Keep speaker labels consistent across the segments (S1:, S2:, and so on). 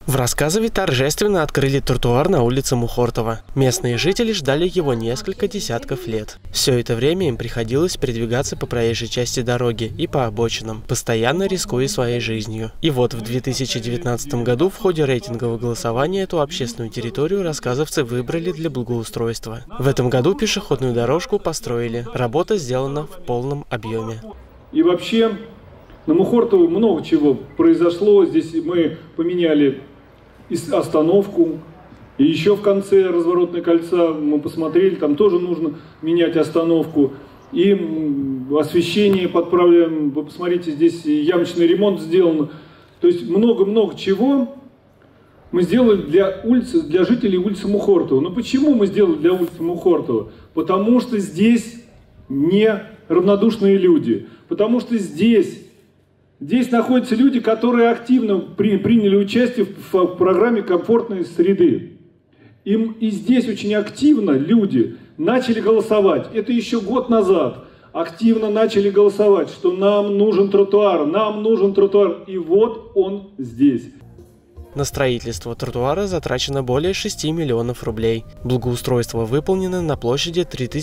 S1: В Рассказове торжественно открыли тротуар на улице Мухортова. Местные жители ждали его несколько десятков лет. Все это время им приходилось передвигаться по проезжей части дороги и по обочинам, постоянно рискуя своей жизнью. И вот в 2019 году в ходе рейтингового голосования эту общественную территорию рассказовцы выбрали для благоустройства. В этом году пешеходную дорожку построили. Работа сделана в полном объеме.
S2: И вообще на Мухортово много чего произошло. Здесь мы поменяли остановку. И еще в конце разворотное кольца мы посмотрели, там тоже нужно менять остановку. И освещение подправляем. Вы посмотрите, здесь ямочный ремонт сделан. То есть много-много чего мы сделали для жителей улицы Мухортова. Но почему мы сделали для улицы Мухортова? Потому что здесь не равнодушные люди. Потому что здесь находятся люди, которые активно приняли участие в программе комфортной среды. И здесь очень активно люди начали голосовать. Это еще год назад. Активно начали голосовать, что нам нужен тротуар, нам нужен тротуар. И вот он здесь.
S1: На строительство тротуара затрачено более 6 миллионов рублей. Благоустройство выполнено на площади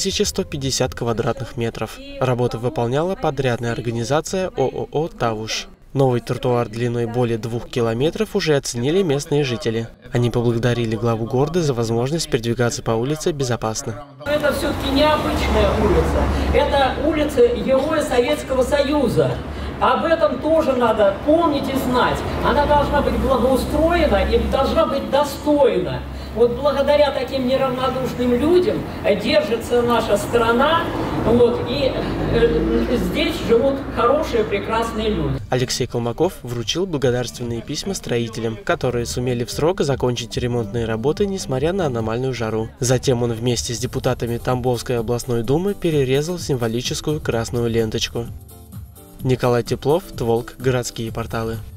S1: 3150 квадратных метров. Работы выполняла подрядная организация ООО «Тавуш». Новый тротуар длиной более 2 километров уже оценили местные жители. Они поблагодарили главу города за возможность передвигаться по улице безопасно.
S3: Это все-таки необычная улица. Это улица Героя Советского Союза. Об этом тоже надо помнить и знать. Она должна быть благоустроена и должна быть достойна. Вот благодаря таким неравнодушным людям держится наша страна, и здесь живут хорошие, прекрасные люди.
S1: Алексей Колмаков вручил благодарственные письма строителям, которые сумели в срок закончить ремонтные работы, несмотря на аномальную жару. Затем он вместе с депутатами Тамбовской областной думы перерезал символическую красную ленточку. Николай Теплов, Тволк, городские порталы.